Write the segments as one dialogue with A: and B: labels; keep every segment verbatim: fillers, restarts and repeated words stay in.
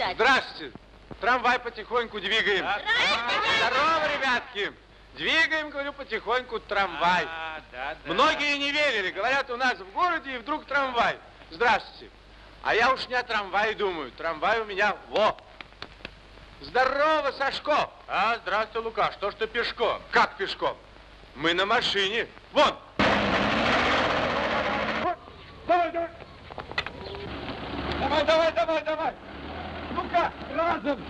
A: кстати.
B: Здравствуйте. Трамвай потихоньку двигаем.
A: Здравствуйте.
B: Здорово, ребятки. Двигаем, говорю, потихоньку трамвай.
C: А, да, да.
B: Многие не верили. Говорят, у нас в городе и вдруг трамвай. Здравствуйте. А я уж не о трамвае думаю. Трамвай у меня во. Здорово, Сашко.
C: А, здравствуй, Лука. Что ж ты пешком?
B: Как пешком? Мы на машине. Вон. Давай, давай. Давай, давай, давай, давай. Ну-ка, разом.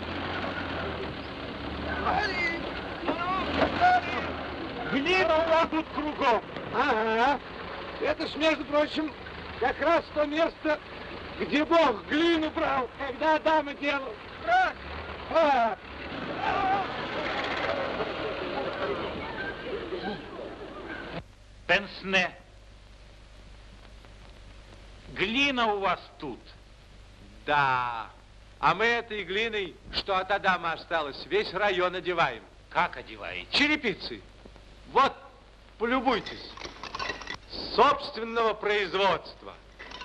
B: Глина у вас тут кругом. Ага. Это ж, между прочим, как раз то место, где Бог глину брал, когда Адама делал. Раз. А.
C: Пенсне. Глина у вас тут.
B: Да. А мы этой глиной, что от Адама осталось, весь район одеваем.
C: Как одеваете?
B: Черепицей. Вот, полюбуйтесь. Собственного производства.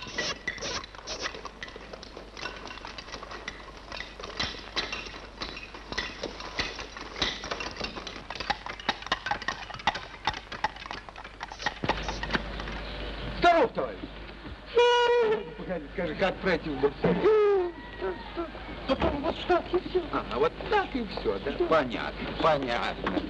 B: Здоров, товарищ. Погоди, скажи, как пройти в дом?
D: Потом вот так и все.
B: А, вот так и все, да? Понятно, понятно.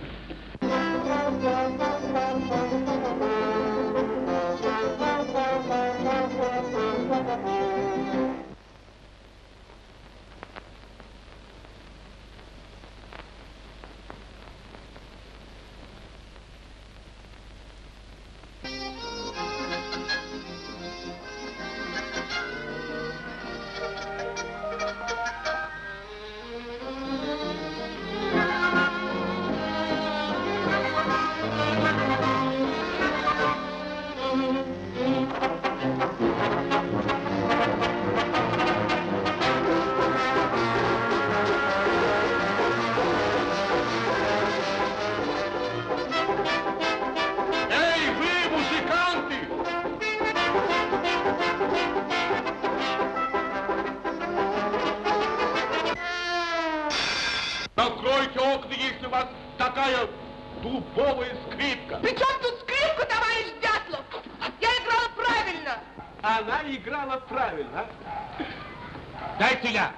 E: Закройте окна, если у вас такая дубовая скрипка.
F: При чем тут скрипка, товарищ Дятлов? Я играла правильно.
B: Она играла правильно.
E: Дайте я.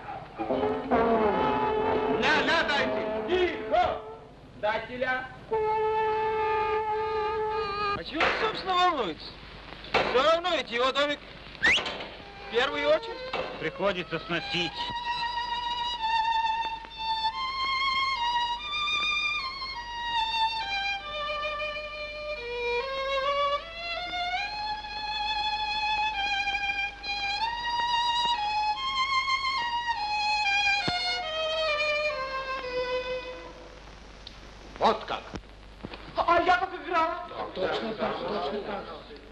B: На, на, дайте. Тихо. Дайте ля.
G: А чего он, собственно, волнуется? Все равно ведь его домик в первую очередь.
C: Приходится сносить.
E: Вот как.
F: А я как играла?
D: Точно так, точно так.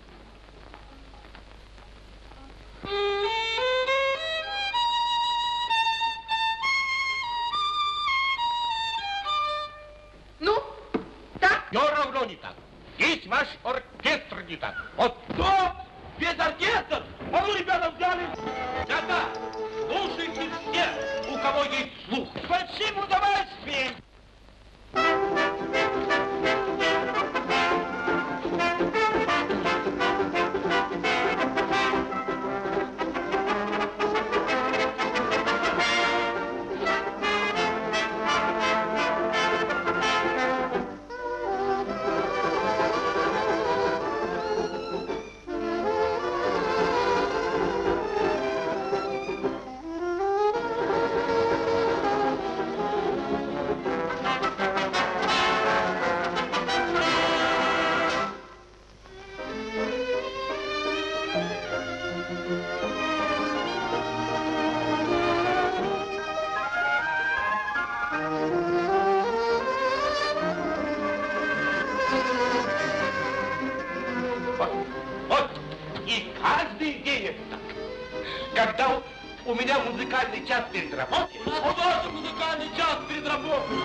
F: Ну, так?
E: Все равно не так. Есть ваш оркестр не так. Вот.
G: Что? Без оркестра? А ну, ребята, взяли.
E: Да-да. Слушайте все, у кого есть слух.
G: С большим удовольствием.
E: Вот. И каждый день это так. Когда у меня музыкальный час перед работой.
G: У нас тоже музыкальный час перед работой.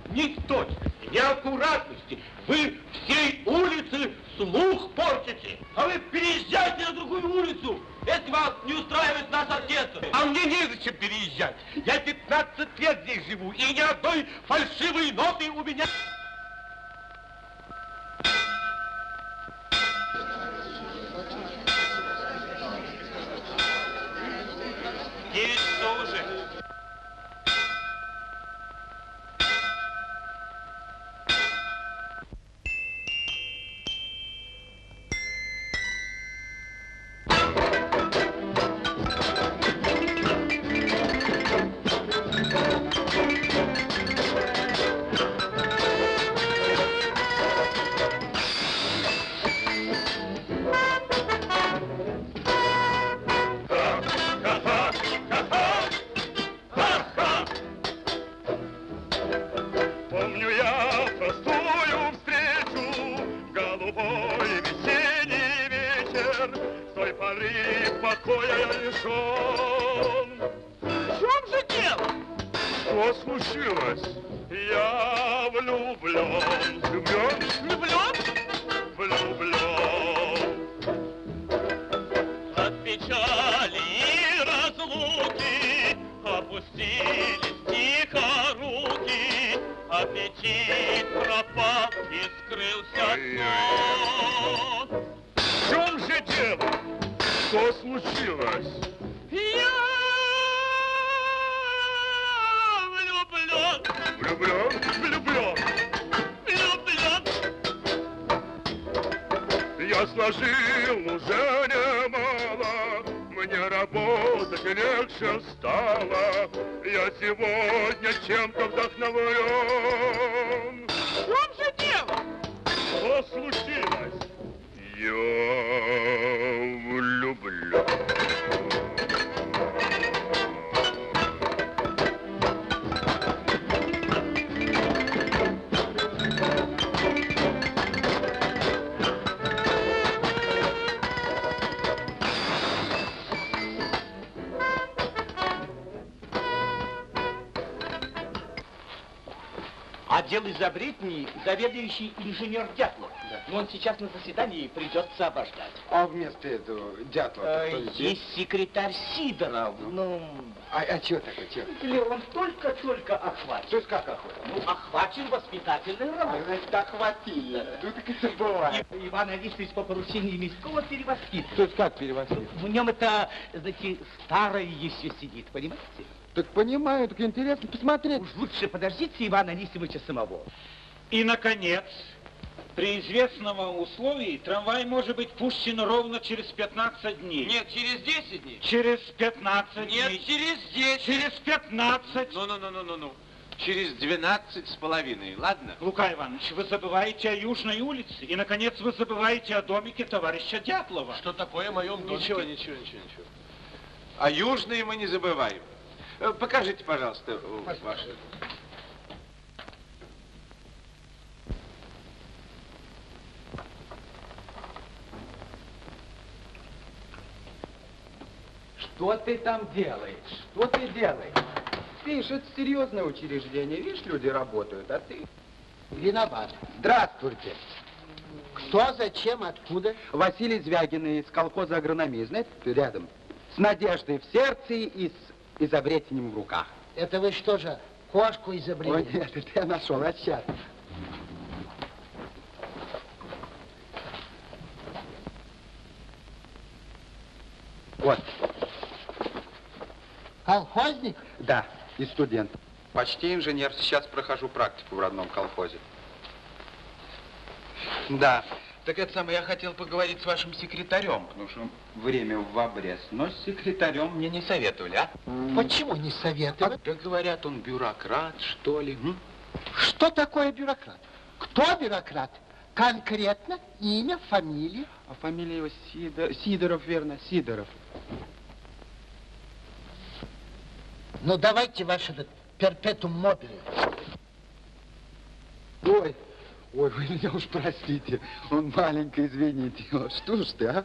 E: ни точности, ни аккуратности. Вы всей улице слух портите. А вы переезжайте на другую улицу, если вас не устраивает наш оркестр. А мне незачем переезжать. Я пятнадцать лет здесь живу, и ни одной фальшивой ноты у меня...
C: Девять часов уже.
A: Помню я простую встречу, голубой весенний вечер, с той поры покоя я лишен.
G: В чем же дело?
A: Что случилось? Я влюблен. Влюблен?
G: Влюблен?
A: Влюблен.
G: От печали и разлуки опустились тихо руки, аппетит пропал и скрылся сон.
A: В чем же дело? Что случилось?
G: Я влюблен,
A: Влюблен? Влюблен.
G: влюблен.
A: Я сложил уже немало, мне работать легче стало. Я сегодня чем-то вдохновлен.
G: В чем же дело?
A: Что случилось? Я влюблен.
E: Отдел изобретений заведующий инженер Дятлов. Но он сейчас на заседании, придется обождать.
B: А вместо этого Дятлова кто
E: Э,
B: здесь?
E: Есть секретарь Сидоров. Ну,
B: А, а чего такое, чего?
E: или он только-только охвачен.
B: То есть как охота?
E: Ну, охвачен воспитательной работой.
B: Значит, охватили. Ну, так это бывает.
E: И- Иван Алисович по поручению Мяского перевоспитывает.
B: То есть как перевозили?
E: В нем это, знаете, старое еще сидит, понимаете?
B: Так понимаю, так интересно посмотреть.
E: Уж лучше подождите Ивана Алисовича самого.
C: И, наконец, при известном вам условии трамвай может быть пущен ровно через пятнадцать дней.
G: Нет, через десять дней.
C: Через пятнадцать
G: Нет,
C: дней.
G: через десять.
C: Через пятнадцать.
G: Ну-ну-ну-ну-ну. Через двенадцать с половиной, ладно?
C: Лука Иванович, вы забываете о Южной улице. И, наконец, вы забываете о домике товарища Дятлова.
G: Что такое в моем доме?
H: Ничего, ничего, ничего, ничего. А южные мы не забываем. Э, Покажите, пожалуйста, э, ваши.
I: Что ты там делаешь? Что ты делаешь? Видишь, это серьезное учреждение. Видишь, люди работают, а ты...
B: Виноват. Здравствуйте. Кто, зачем, откуда?
I: Василий Звягин из колхоза агрономии, знаете, тут рядом. С надеждой в сердце и с изобретением в руках.
B: Это вы что же, кошку
I: Ой,
B: изобрели?
I: нет, это я нашел, а сейчас. Вот,
B: Колхозник?
I: да, и студент. Почти инженер, сейчас прохожу практику в родном колхозе. Да, так это самое, я хотел поговорить с вашим секретарем, потому что время в обрез. Но с секретарем мне не советовали, а?
B: Почему не советовать?
I: Да говорят, он бюрократ, что ли. м?
B: Что такое бюрократ? Кто бюрократ? Конкретно имя, фамилия?
I: А фамилия его Сидор... Сидоров, верно, Сидоров.
B: Ну, давайте ваш этот перпетум мобиле.
I: Ой, ой, вы меня уж простите. Он маленький, извините. О, что ж ты, а?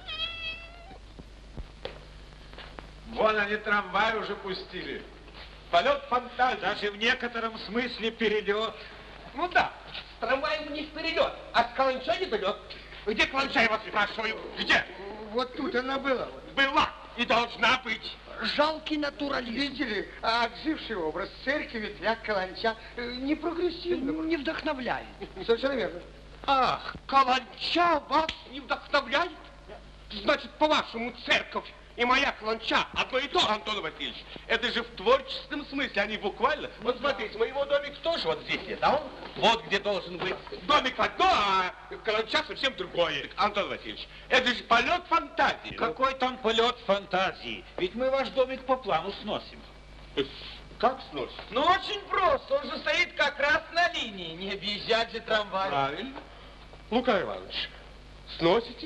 H: Вон они трамвай уже пустили.
E: полет фантазии.
C: Даже в некотором смысле перелет.
E: Ну да, с трамваем у них перелет, а с каланча не перелет. Где каланча, я вас спрашиваю? Где?
B: Вот тут она была.
E: Была и должна быть.
B: Жалкий натуралист. Видите ли, отживший образ церкви, ветряк, каланча э, не прогрессивно. Не вдохновляет. Совершенно верно.
E: Ах, каланча вас не вдохновляет? Значит, по-вашему, церковь и моя каланча одно и то, Антон Васильевич. Это же в творческом смысле, а не буквально. Вот смотрите, моего домик тоже вот здесь нет, а он вот где должен быть. Домик одно, а каланча совсем другое. Антон Васильевич, это же полет фантазии.
C: Какой там полет фантазии? Ведь мы ваш домик по плану сносим.
E: Как сносит?
G: Ну, очень просто. Он же стоит как раз на линии. Не объезжать же трамвай.
E: Правильно. Лука Иванович, сносите?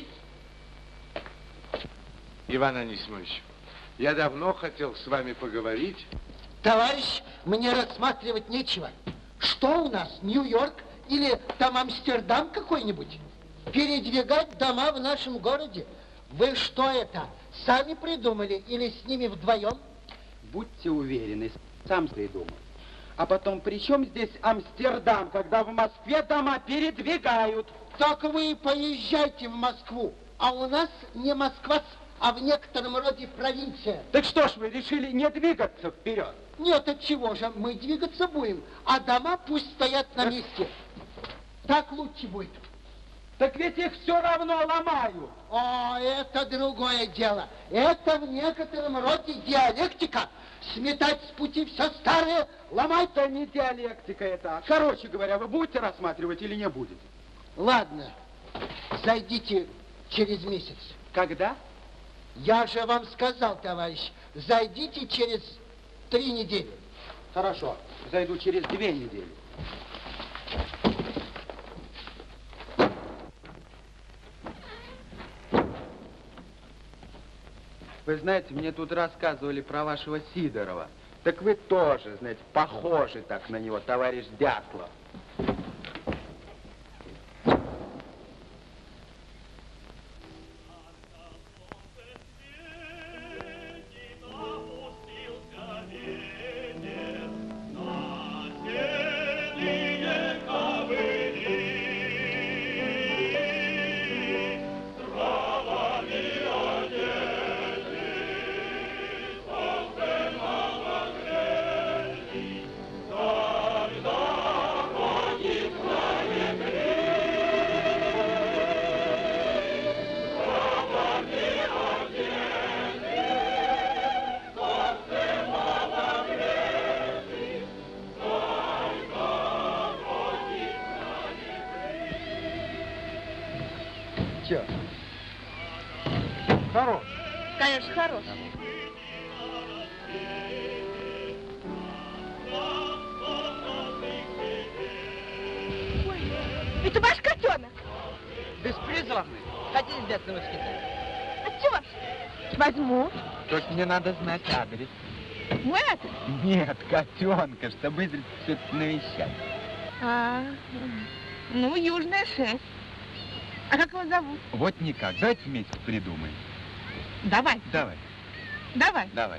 H: Иван Анисимович, я давно хотел с вами поговорить.
D: Товарищ, мне рассматривать нечего. Что у нас, Нью-Йорк или там Амстердам какой-нибудь? Передвигать дома в нашем городе? Вы что это, сами придумали или с ними вдвоем?
I: Будьте уверены, сам придумал. А потом, при чем здесь Амстердам, когда в Москве дома передвигают?
D: Так вы поезжайте в Москву, а у нас не Москва, а в некотором роде провинция.
I: Так что ж вы решили не двигаться вперед?
D: Нет, от чего же, мы двигаться будем, а дома пусть стоят на месте. Так лучше будет.
I: Так ведь их все равно ломают.
D: О, это другое дело. Это в некотором роде диалектика. Сметать с пути все старое, ломать.
I: Это не диалектика это. Короче говоря, вы будете рассматривать или не будете?
D: Ладно, зайдите через месяц.
I: Когда?
D: Я же вам сказал, товарищ, зайдите через три недели.
I: Хорошо, зайду через две недели. Вы знаете, мне тут рассказывали про вашего Сидорова. Так вы тоже, знаете, похожи так на него, товарищ Дятлов.
B: Хорош.
F: Конечно, хорош. Ой, это ваш котенок.
G: Беспризорный. Хотите взять на воспитание?
F: А чего ж? Возьму.
I: Только мне надо знать адрес.
F: Мой адрес?
I: Нет, котенка, чтобы изредка все-таки навещать.
F: А, ну, Южная шесть. А как его зовут?
I: Вот никак. Давайте вместе придумаем.
F: Давай.
I: Давай,
F: Давай.
I: давай.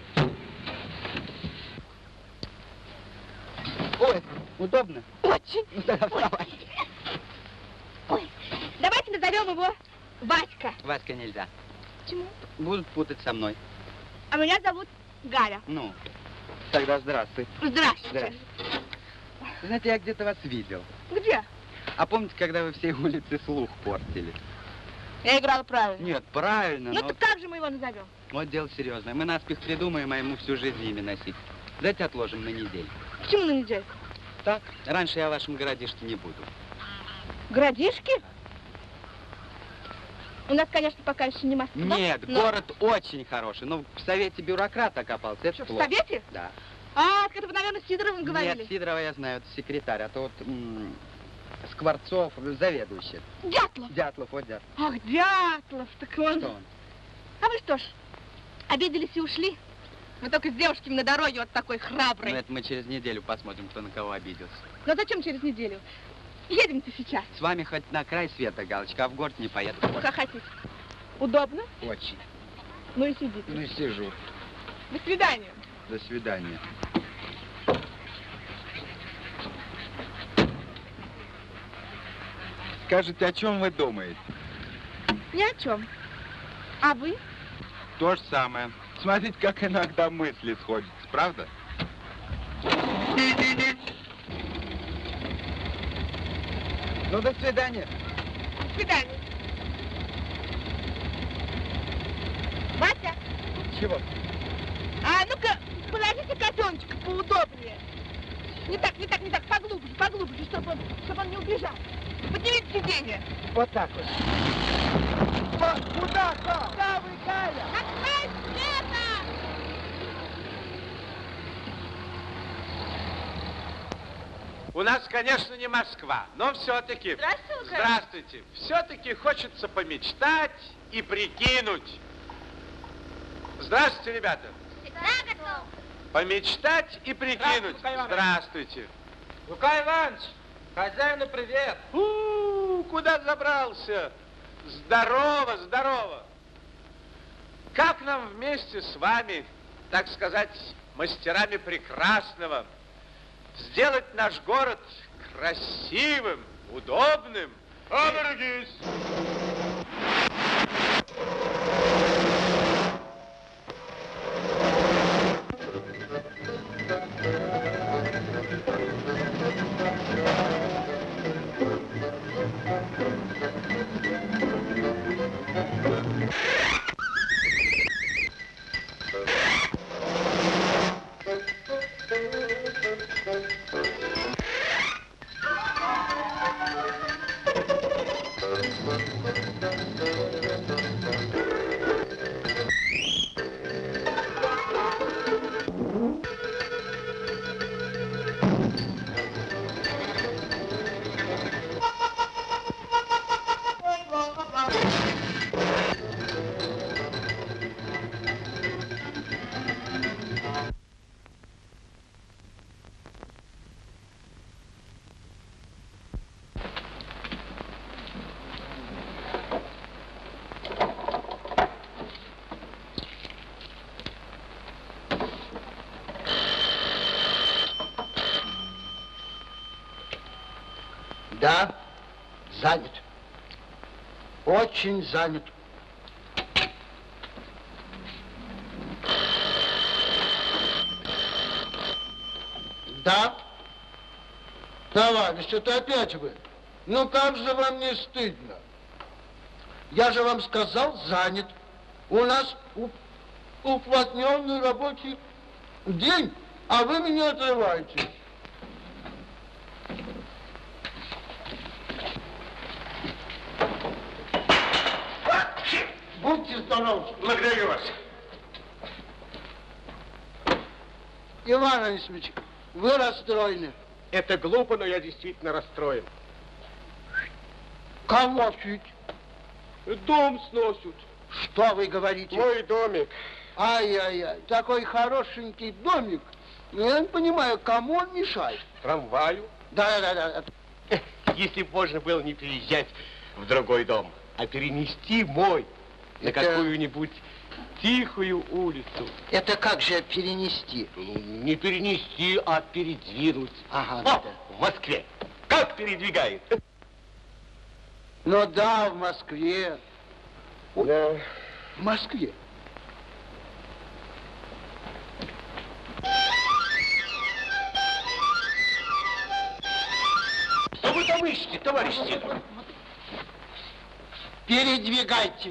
G: Ой, удобно?
F: Очень.
G: Ну, тогда
F: Ой.
G: вставай.
F: Ой, давайте назовем его Васька.
I: Васька нельзя.
F: Почему?
I: Будут путать со мной.
F: А меня зовут Галя.
I: Ну, тогда здравствуй.
F: Здравствуйте.
I: Здравствуйте. Знаете, я где-то вас видел.
F: Где?
I: А помните, когда вы всей улице слух портили?
F: Я играла правильно.
I: Нет, правильно,
F: Ну
I: но...
F: так как же мы его назовем?
I: Вот дело серьезное. Мы наспех придумаем, а ему всю жизнь имя носить. Давайте отложим на неделю.
F: Почему на неделю?
I: Так, раньше я в вашем городишке не буду.
F: Городишки? У нас, конечно, пока еще не Москва.
I: Нет,
F: но...
I: город очень хороший, но в Совете бюрократ окопался, это
F: Что, в
I: плохо.
F: Совете?
I: Да.
F: А, так это вы, наверное, с Сидоровым говорили.
I: Нет, Сидорова я знаю, это секретарь, а то вот м, Скворцов, заведующий.
F: Дятлов.
I: Дятлов, вот Дятлов.
F: Ах, Дятлов, так он...
I: Что он?
F: А вы что ж, обиделись и ушли? Вы только с девушками на дороге вот такой храбрый.
I: Ну, это мы через неделю посмотрим, кто на кого обиделся.
F: Ну а зачем через неделю? Едем-то сейчас.
I: С вами хоть на край света, Галочка, а в город не поеду.
F: Ну, как хотите. Удобно?
I: Очень.
F: Ну и сидите.
I: Ну и сижу.
F: До свидания.
I: До свидания. Скажите, о чем вы думаете?
F: Ни о чем. А вы?
I: То же самое. Смотрите, как иногда мысли сходятся, правда?
G: Ну, до свидания.
F: До свидания. Вася,
G: Чего?
F: а ну-ка, положите котеночка поудобнее. Не так, не так, не так, поглубже, поглубже, чтобы он, чтобы он не убежал. Поднимите сиденье.
G: Вот так вот. Вот, куда, Кал? Куда вы, Галя?
F: На край света!
H: У нас, конечно, не Москва, но все-таки...
F: Здравствуйте, Лука.
H: Здравствуйте. Все-таки хочется помечтать и прикинуть. Здравствуйте, ребята.
F: Всегда готов.
H: Помечтать и прикинуть.
G: Здравствуйте, Лука Иванович.
H: Здравствуйте.
G: Лука Иванович, хозяину привет.
H: У-у-у, куда забрался? Здорово, здорово. Как нам вместе с вами, так сказать, мастерами прекрасного, сделать наш город красивым, удобным? Оберегись!
D: Да, занят. Очень занят. Да? Товарищ, это опять вы. Ну как же вам не стыдно? Я же вам сказал, занят. У нас у- уплотненный рабочий день, а вы меня отрываете. Будьте здоровы.
H: Благодарю вас.
D: Иван Анисимович, вы расстроены.
B: Это глупо, но я действительно расстроен.
D: Кого чуть?
B: Дом сносят.
D: Что вы говорите?
B: Мой домик.
D: Ай-яй-яй, такой хорошенький домик. Я не понимаю, кому он мешает?
B: Трамваю.
D: Да-да-да.
B: Если бы можно было не переезжать в другой дом, а перенести мой на
D: Это-
B: какую-нибудь тихую улицу.
D: Это как же перенести?
B: Ну, не перенести, а передвинуть.
D: Ага,
B: О,
D: да-да.
B: в Москве. Как передвигает?
D: Ну да, в Москве.
B: Да.
D: В Москве.
B: Что вы там ищете, товарищ Сидоров?
D: Передвигайте.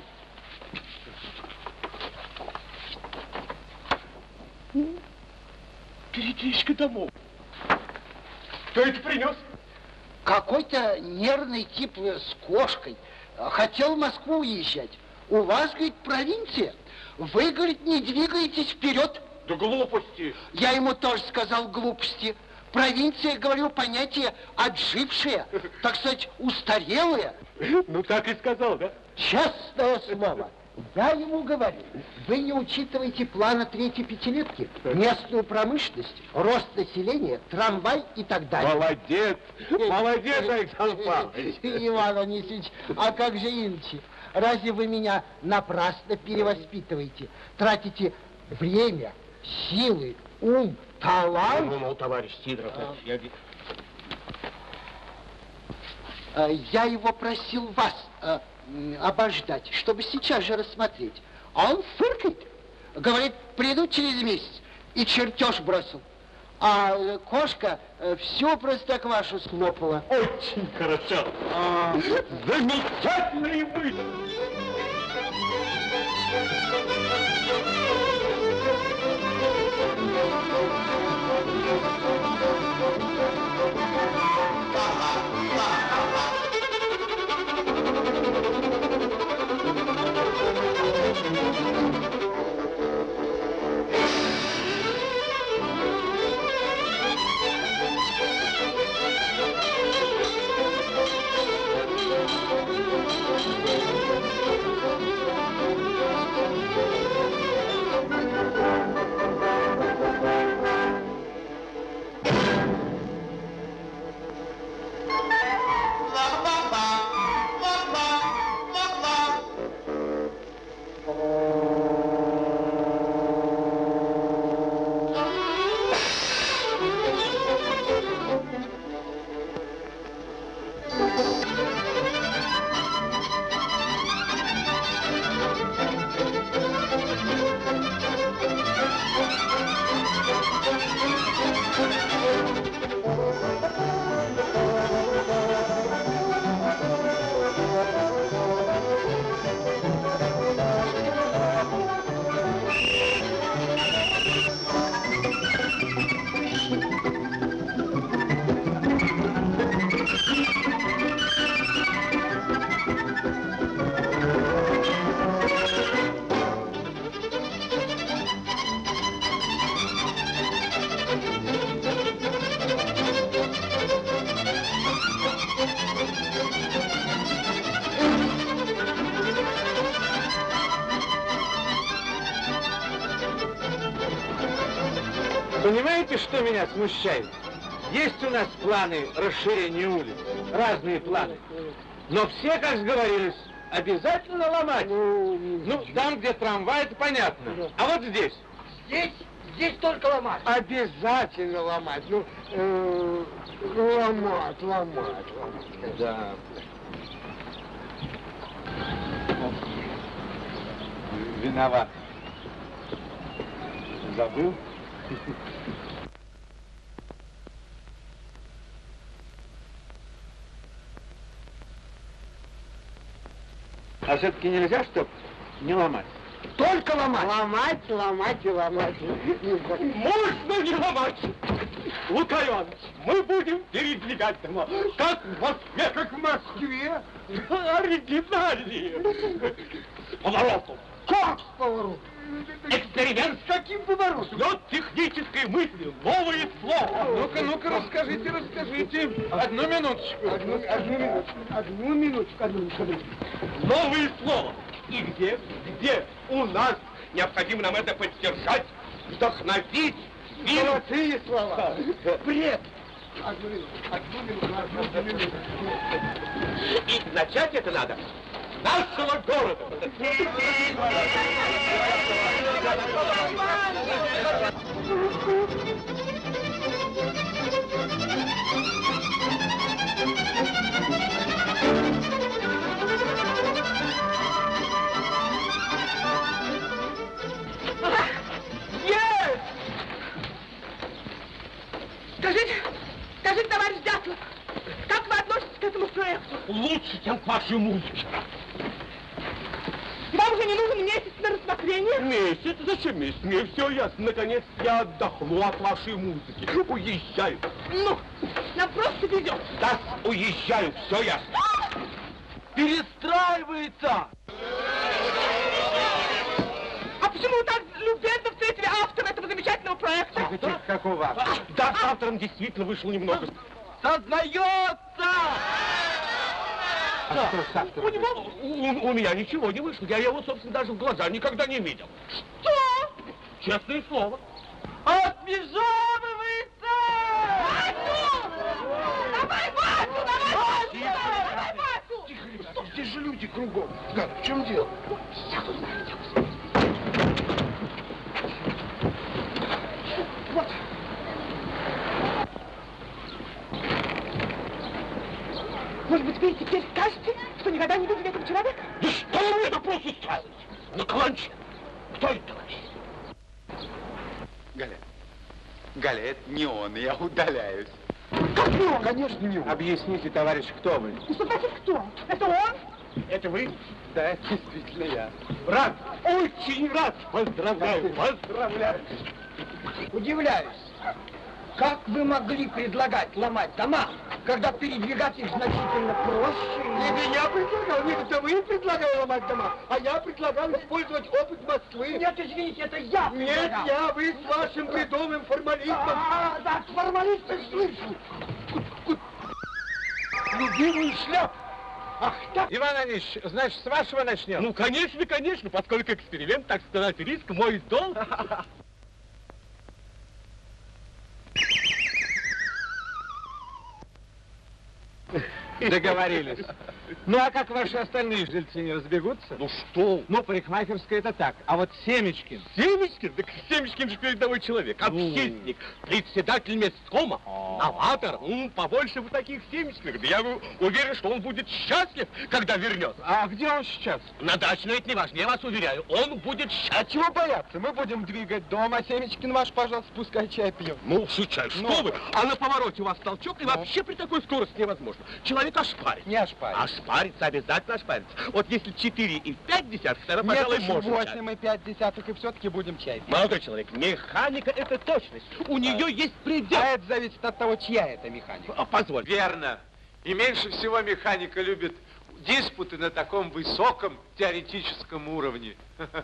B: Передвижка домов. Кто это принес?
D: Какой-то нервный тип с кошкой. Хотел в Москву уезжать. У вас, говорит, провинция. Вы, говорит, не двигаетесь вперед.
B: Да глупости.
D: Я ему тоже сказал глупости. Провинция, говорю, понятие отжившее, так сказать, устарелое.
B: Ну так и сказал, да?
D: Честное слово. Я ему говорю, вы не учитываете плана третьей пятилетки, местную промышленность, рост населения, трамвай и так далее.
B: Молодец, молодец, Александр Павлович.
D: Иван Анисимович, а как же иначе? Разве вы меня напрасно перевоспитываете? Тратите время, силы, ум, талант?
B: Ну, ну, товарищ Сидоров, я...
D: Э, я его просил вас э, обождать, чтобы сейчас же рассмотреть. А он фыркает, говорит, приду через месяц. И чертеж бросил. А э, кошка э, всю простоквашу слопала.
A: Очень хорошо.
D: А...
A: Замечательный вы!
B: Понимаете, что меня смущает? Есть у нас планы расширения улиц, разные планы. Но все, как сговорились, обязательно ломать. Ну, там, где трамвай, это понятно. А вот здесь?
D: Здесь, здесь только ломать.
B: Обязательно ломать. Ну, э, ломать, ломать, ломать. Да. Виноват. Забыл? А все-таки нельзя, чтоб не ломать?
D: Только ломать.
B: Ломать, ломать и ломать. Можно не ломать! Лука Иванович, мы будем передвигать дома, как в Москве. Как в Москве? Оригинальнее. С поворотом. Как с поворотом? Эксперимент. С каким поворотом? Слет технической мысли, новое слово. Ну-ка, ну-ка, расскажите, расскажите. Одну минуточку. Одну, одну минуточку. Одну минуточку, одну минуточку. Новое слово. И где? Где? У нас. Необходимо нам это поддержать, вдохновить. Золотые слова. Бред. Одну минуту, одну минуту, одну минуту. И начать это надо с нашего города.
F: Скажите, скажите, товарищ Дятлов, как вы относитесь к этому проекту?
A: Лучше, чем к вашей музыке.
F: Вам уже не нужен месяц на рассмотрение?
A: Месяц? Зачем месяц? Мне все ясно. Наконец я отдохну от вашей музыки. Уезжаю.
F: Ну, нам просто везет.
A: Да, уезжаю, все ясно. Перестраивается!
F: А почему вы так любезно встретили автора этого замечательного проекта?
B: Тихо, тихо, какого автора?
A: Да, с автором действительно вышло немного.
G: Сознается!
B: А что с автором?
A: У него, у, у меня ничего не вышло. Я его, собственно, даже в глаза никогда не видел.
F: Что?
A: Честное слово.
G: Отмежевывается!
F: Васю! Давай, Васю, давай, Васю! Давай, Васю!
B: Тихо, ребята, здесь же люди кругом. Гад, в чем дело?
F: Я тут знаю, я узнаю. Вот. Может быть, теперь, теперь скажете, что никогда не видели этого человека?
A: Да что вы мне допрос устраиваете? Наклончик. Кто это такой?
I: Галя, Галя, это не он, я удаляюсь.
F: Как не он?
B: Конечно, не он. Объясните, товарищ, кто вы?
F: Ну, что значит кто? Это он?
B: Это вы? Да, это действительно я.
A: Рад, очень рад. Поздравляю, поздравляю.
D: Удивляюсь, как вы могли предлагать ломать дома, когда передвигать их значительно проще?
B: Не меня предлагал, нет, это вы предлагали ломать дома, а я предлагал использовать опыт Москвы.
D: Нет, извините, это я
B: Нет,
D: предлагал.
B: я, вы с вашим бредовым формализмом.
D: А, да, от формалистов слышу.
B: Любимую шляпу. Ах, так. Иван Ильич, значит, с вашего начнем?
A: Ну, конечно, конечно, поскольку эксперимент, так сказать, риск мой долг.
B: Договорились. Ну, а как ваши остальные жильцы не разбегутся?
A: Ну что?
B: Ну, парикмахерская это так, а вот Семечкин.
A: Семечкин? Да Семечкин же передовой человек, общественник, председатель месткома, новатор. М, побольше бы таких Семечкиных. Да я уверен, что он будет счастлив, когда вернется.
B: А где он сейчас?
A: На даче, но это не важно, я вас уверяю, он будет счастлив.
B: А чего бояться? Мы будем двигать дом, а Семечкин ваш, пожалуйста, пускай чай пьет.
A: Ну, шучай, что
B: Ну.
A: вы? А на повороте у вас толчок, и вообще при такой скорости невозможно. Человек ошпарит.
B: Не ошпарит.
A: Ошпарится, обязательно ошпарится. Вот если четыре и пять десятых, тогда,
B: Нет,
A: пожалуй,
B: уж
A: можно.
B: восемь и пять десятых, и все-таки будем чай пить.
A: Молодой человек, механика — это точность. У нее есть предел.
B: А это зависит от того, чья это механика.
A: А, позволь.
H: Верно. И меньше всего механика любит диспуты на таком высоком теоретическом уровне.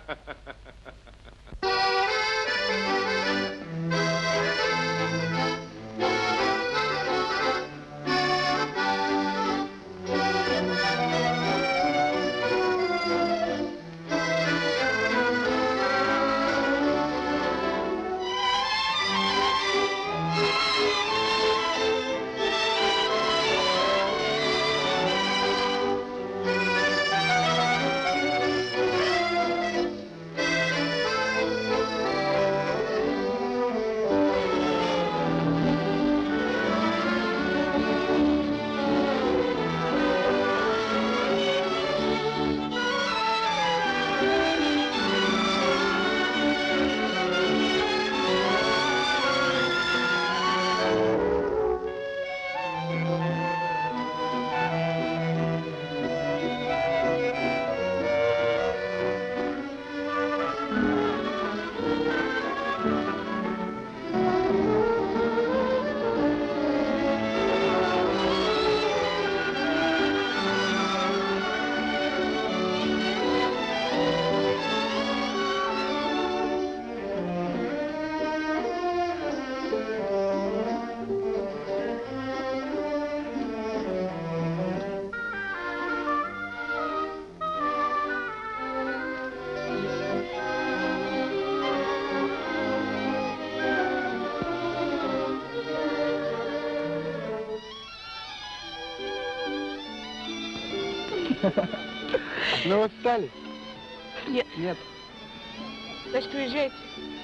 B: Ну вот стали?
F: Нет.
B: Нет.
F: Значит, уезжаете?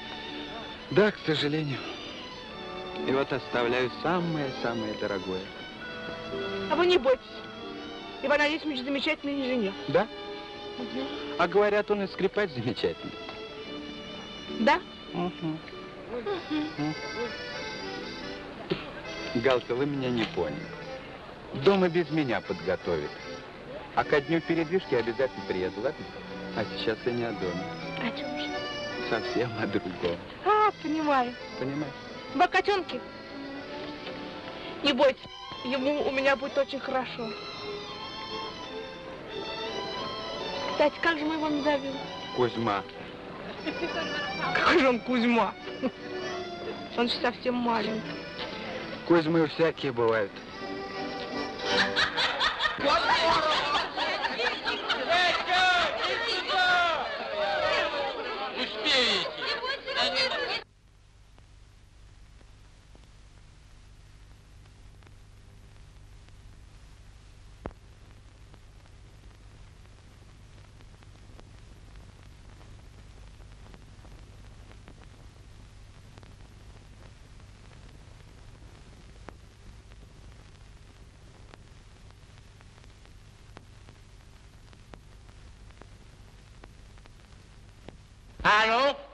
I: Да, к сожалению. И вот оставляю самое-самое дорогое.
F: А вы не бойтесь. Иван Анисимович замечательный инженер.
I: Да?
F: Угу.
I: А говорят, он и скрипач замечательный.
F: Да?
I: Угу. Галка, вы меня не поняли. Дом и без меня подготовит. А ко дню передвижки обязательно приеду, ладно? А сейчас я не о доме.
F: О чем же?
I: Совсем о другом.
F: А, понимаю.
I: Понимаешь?
F: Вы котенки? Не бойтесь, ему у меня будет очень хорошо. Кстати, как же мы его назовем?
I: Кузьма.
F: Какой же он Кузьма? Он же совсем маленький.
I: Кузьмы всякие бывают.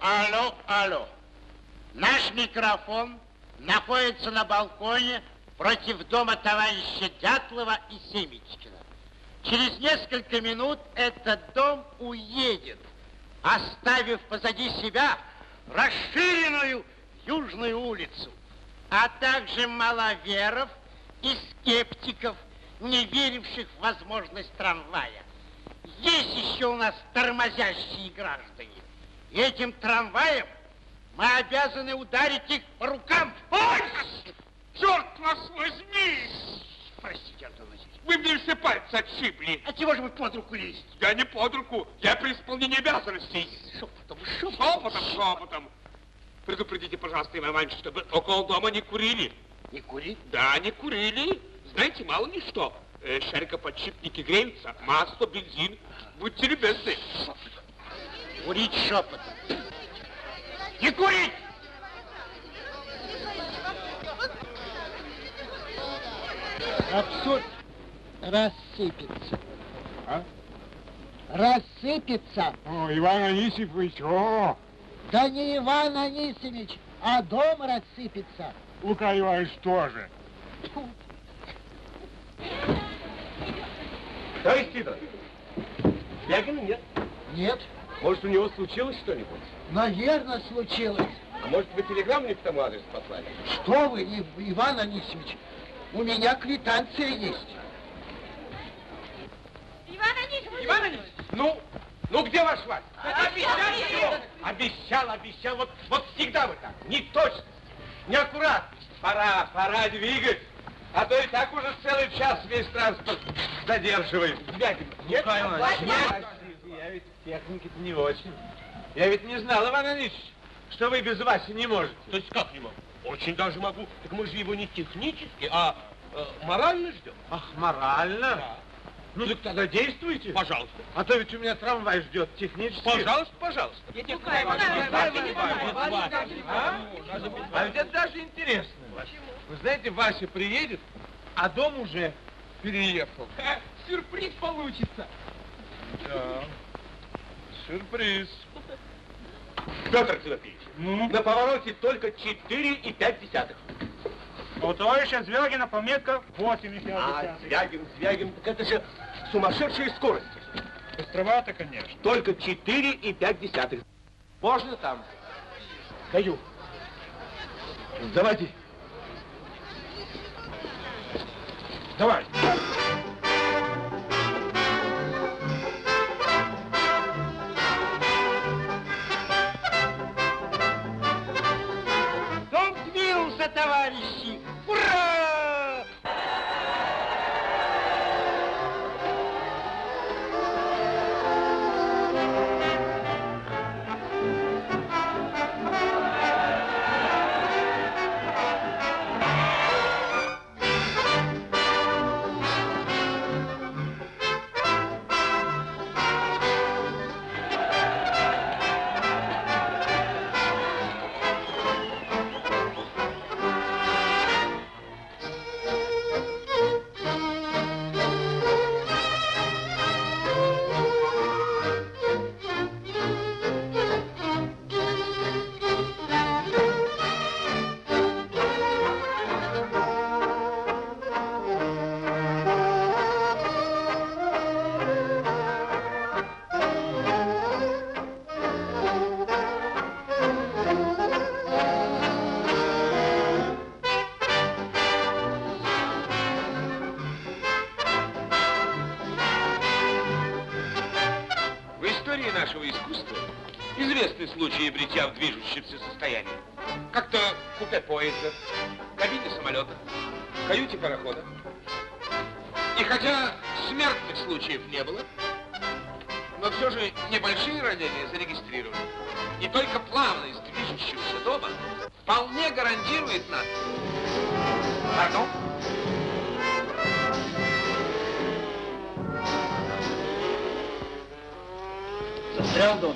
J: алло, алло. Наш микрофон находится на балконе против дома товарища Дятлова и Семечкина. Через несколько минут этот дом уедет, оставив позади себя расширенную Южную улицу, а также маловеров и скептиков, не веривших в возможность трамвая. Есть еще у нас тормозящие граждане. И этим трамваем мы обязаны ударить их по рукам.
B: Ой! Черт вас возьми!
J: Простите, Антон Васильевич.
B: Вы мне все пальцы отшибли.
J: А чего же вы под руку лезете?
B: Я не под руку, я при исполнении обязанностей.
J: Шепотом, шепотом.
B: Шепотом, шепотом. Предупредите, пожалуйста, Иван Иванович, чтобы около дома не курили.
J: Не курить?
B: Да, не курили. Знаете, мало ли что. Э, шарикоподшипники греются, масло, бензин. Будьте любезны.
J: Курить шепотом. Не курить!
D: Абсурд рассыпется.
B: А?
D: Рассыпется.
B: О, Иван Анисимович, о!
D: Да не Иван Анисимович, а дом рассыпется.
B: Лука Иванович тоже.
A: Товарищ Сидоров, Звягина нет.
D: Нет.
A: Может, у него случилось что-нибудь?
D: Наверное, случилось.
A: А может, вы телеграмму не к тому адресу послали?
D: Что вы, Ив- Иван Анисимович, у меня квитанция есть.
F: Иван Анисимович!
A: Иван Ильич, ну, ну где ваш Вася? Обещал, обещал, обещал. Вот, вот всегда вы так. Не точно, не аккуратно.
H: Пора, пора двигать. А то и так уже целый час весь транспорт задерживает.
A: Звягин, нет?
H: Нет. Я ведь техники-то не очень. Я ведь не знал, Иван Ильич, что вы без Васи не можете.
A: То есть как не могу? Очень даже могу. Так мы же его не технически, а э, морально ждем.
H: Ах, морально?
A: Да.
H: Ну так тогда действуйте.
A: Пожалуйста.
H: А то ведь у меня трамвай ждет технически.
A: Пожалуйста, пожалуйста.
H: А ведь это даже интересно. Вы знаете, Вася приедет, а дом уже переехал.
G: Сюрприз получится.
H: Да. Сюрприз.
A: Петр Тимофеевич,
C: Ну?
A: на повороте только четыре и пять десятых.
C: У товарища Звягина пометка восемь и пять
A: А,
C: десятых.
A: Звягин, Звягин, так это же сумасшедшая скорость.
C: Быстровато, конечно.
A: Только четыре и пять десятых.
H: Можно там?
A: Даю. Заводи.
C: Давай.
J: Дом двинулся, товарищи! Ура!
E: В истории нашего искусства известны случаи бритья в движущемся состоянии. Как-то в купе поезда, кабине самолета, каюте парохода. И хотя смертных случаев не было, но все же небольшие ранения зарегистрированы. И только плавность движущегося дома вполне гарантирует нам. Пардон?
J: Застрял в доме.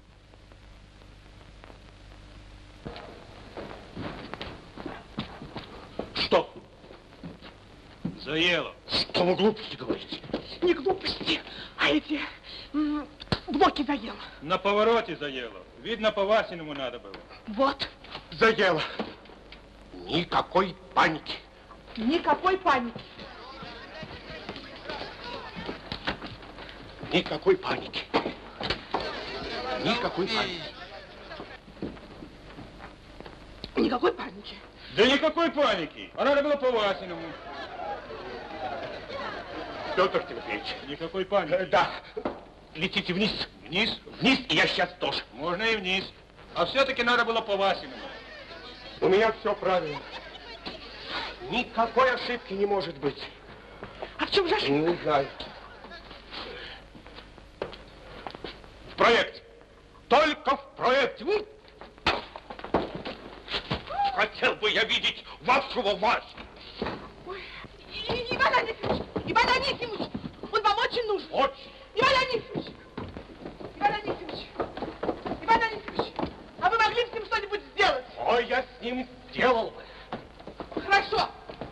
A: Что?
C: Заело.
A: Что вы глупости говорите?
F: Не глупости, а эти м, В боки заело.
C: На повороте заело. Видно, по-Васиному надо было.
F: Вот.
A: Заело. Никакой паники.
F: Никакой паники.
A: Никакой паники. Никакой паники.
F: Никакой паники.
C: Да никакой паники. А надо было по-Васиному.
A: Петр Тимофеевич.
C: Никакой паники.
A: Э, да. Летите вниз.
C: Вниз?
A: Вниз, и я сейчас тоже.
C: Можно и вниз. А все-таки надо было по-Васиному.
A: У меня все правильно. Никакой ошибки не может быть.
F: А в чем же ошибка?
A: Не знаю. В проекте. Только в проекте. Хотел бы я видеть вашего Васю.
F: Ой, Иван Анисимович, Иван Анисимович, он вам очень нужен.
A: Очень.
F: Иван Анисимович, Иван Анисимович, Иван Анисимович, а вы могли с ним что-нибудь сделать?
A: Ой, я с ним сделал бы.
F: Хорошо.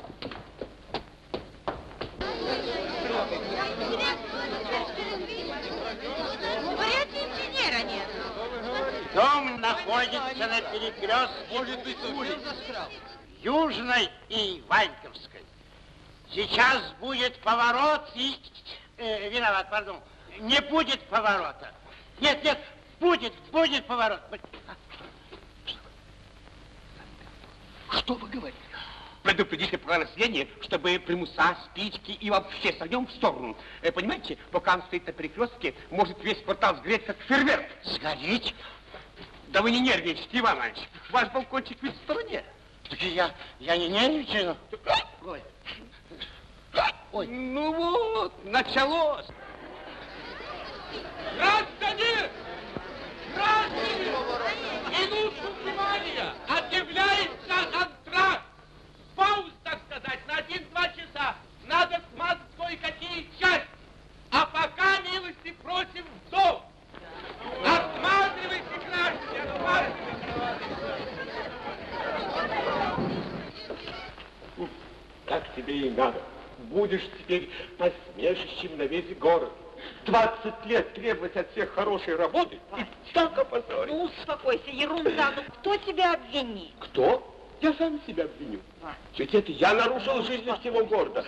J: Инженера нет. Дом находится на перекрестке
A: Может быть, улиц.
J: Южной и Ваньковской. Сейчас будет поворот и... Э, виноват, пардон. Не будет поворота. Нет, нет, будет, будет поворот.
A: Что вы говорите? Предупредите про население, чтобы примуса, спички и вообще с огнем в сторону. Э, понимаете, пока он стоит на перекрестке, может весь квартал сгореть, как фейерверк.
J: Сгореть?
A: Да вы не нервничайте, Иван Иванович. Ваш балкончик ведь в стороне.
J: Так я, я не нервничаю. Ой.
A: Ой. Ну вот, началось.
E: Граждане! Граждане! Минутку внимания! Объявляется антракт! Пауз, так сказать, на один-два часа. Надо смазать кое-какие части. А пока, милости, просим в дом. Осматривайте, граждане, осматривайте.
A: Так тебе и надо. Будешь теперь посмешищем на весь город. Двадцать лет требовать от всех хорошей работы и так опозорить.
K: Ну, успокойся, ерунда. Ну, кто тебя обвинит?
A: Кто? Я сам себя обвиню. Ведь это я нарушил жизнь всего города.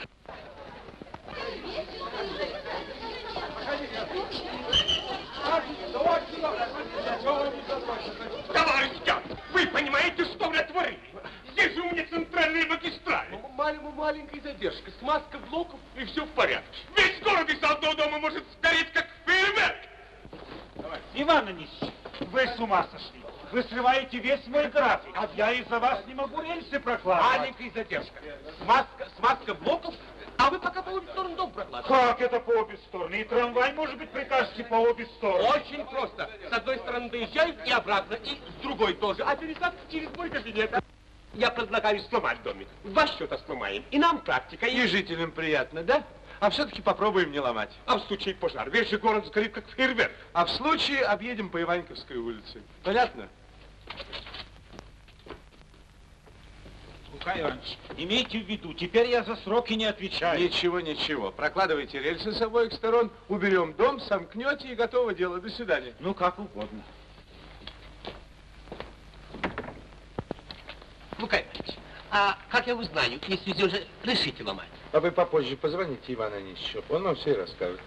A: Товарищ Ян, вы понимаете, что вы натворили? Здесь же у меня центральные магистрали. Маленькая задержка, смазка блоков, и все в порядке. Весь город из одного дома может сгореть, как фейерверк.
C: Иван Анисимович, вы с ума сошли. Вы срываете весь мой график, а я из-за вас не могу рельсы прокладывать.
A: Маленькая задержка, смазка, смазка блоков, а вы пока по обе стороны дом прокладываете.
C: Как это по обе стороны? И трамвай, может быть, прикажете по обе стороны?
A: Очень просто. С одной стороны доезжают и обратно, и с другой тоже. А пересадка через мой кабинет. Я предлагаю сломать домик. В ваш счет сломаем. И нам практика.
H: И жителям приятно, да? А все-таки попробуем не ломать.
A: А в случае пожара? Весь же город сгорит, как фейерверк.
H: А в случае объедем по Иваньковской улице. Понятно?
C: Лука Иванович, имейте в виду, теперь я за сроки не отвечаю.
H: Ничего, ничего. Прокладывайте рельсы с обоих сторон, уберем дом, сомкнете и готово дело. До свидания.
C: Ну, как угодно.
L: Лука Иванович, а как я узнаю, если здесь уже решите ломать?
H: А вы попозже позвоните Ивану Анисимовичу, он вам все и расскажет.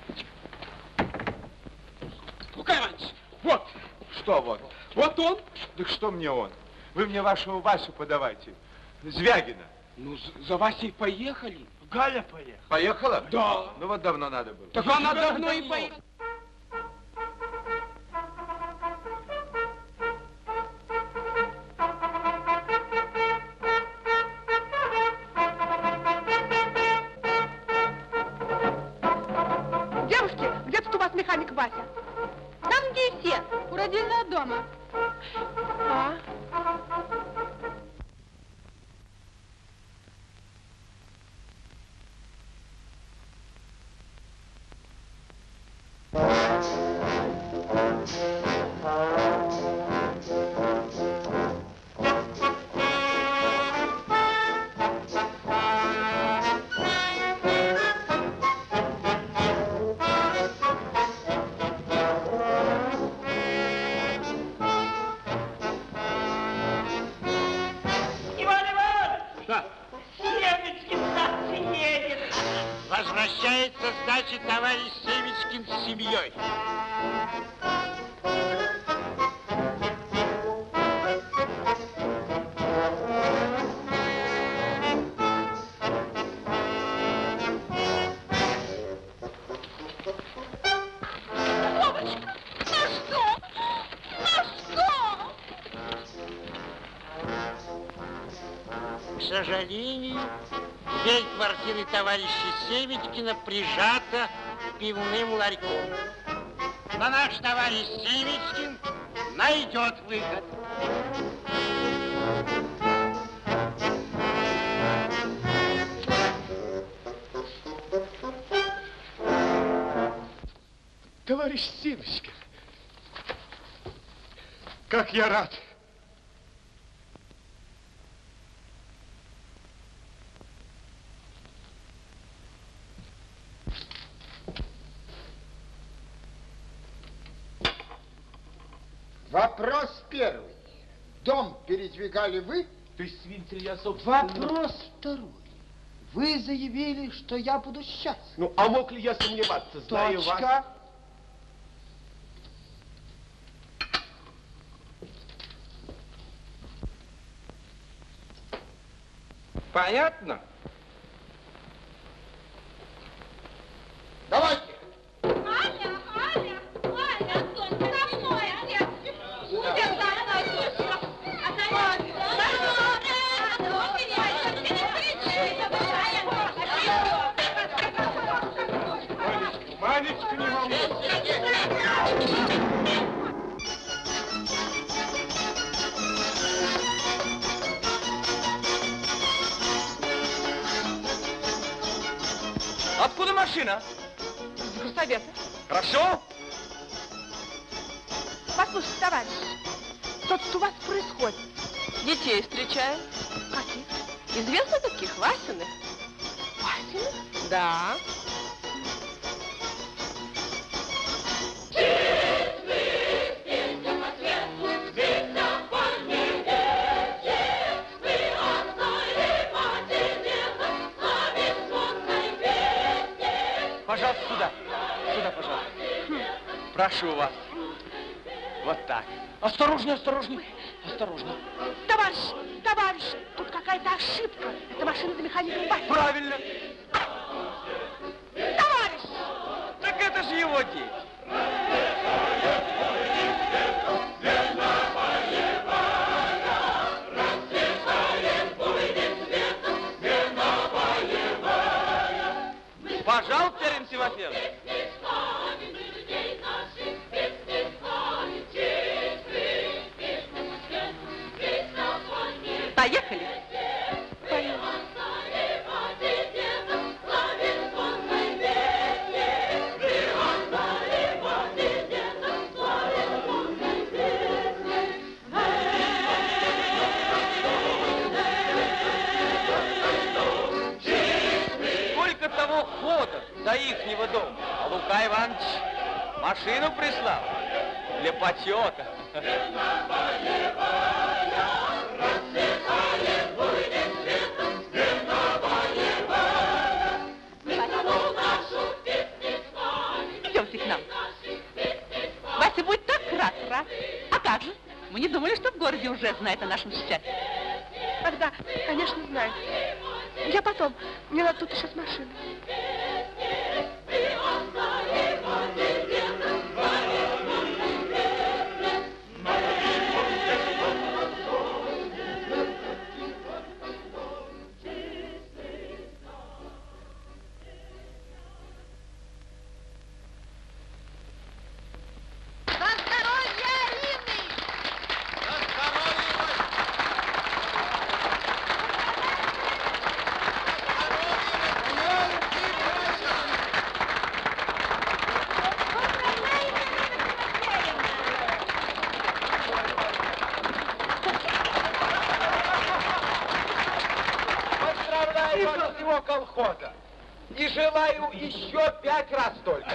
A: Лука Иванович, вот.
H: Что вот?
A: Вот он.
H: Так что мне он? Вы мне вашего Васю подавайте. Звягина.
A: Ну, за Васей поехали.
C: Галя поехала.
H: Поехала?
A: Да.
H: Ну вот давно надо было.
A: Так она давно и поехала.
F: Девушки, где тут у вас механик Вася?
K: Там, где и все, у родильного дома.
F: А?
J: Семечкин нас едет. Возвращается с дачи товарищ Семечкин с семьей. К сожалению, дверь квартиры товарища Семечкина прижата пивным ларьком. Но наш товарищ Семечкин найдет выход.
A: Товарищ Семечкин, как я рад.
D: Вопрос первый. Дом передвигали вы?
H: То есть свинтель я, собственно...
D: Вопрос второй. Вы заявили, что я буду счастлив.
H: Ну, а мог ли я сомневаться, знаю
D: Точка.
H: вас?
G: Понятно?
D: Давайте.
K: Аля, Аля, Аля, Антон, давно я. Будем за мной, слушай. Ты не кричи,
A: Манечка, Манечка, не волнуйся.
G: Откуда машина?
F: С горсовета.
G: Хорошо?
F: Послушайте, товарищ, что-то у вас происходит. Детей встречаю. Каких? Известно таких, Васиных. Васиных? Да.
G: Пожалуйста, сюда. Сюда, пожалуйста. Прошу вас. Вот так. Осторожнее, осторожнее. Осторожно.
F: Товарищ, товарищ, тут какая-то ошибка. Это машина за механиком Васина.
G: Правильно.
F: Товарищ!
G: Так это же его дети. Пожалуйста, Ирина Тимофеевна.
F: Поехали.
G: Сколько того хода до ихнего дома, а Лука Иванович машину прислал для почета.
F: Идемте к нам. Вася будет так рад, рад. А как же? Мы не думали, что в городе уже знает о нашем счастье. Ах да, конечно, знает. Я потом. Мне надо тут еще с машиной.
G: Поздравляю всего колхоза. И желаю еще пять раз столько.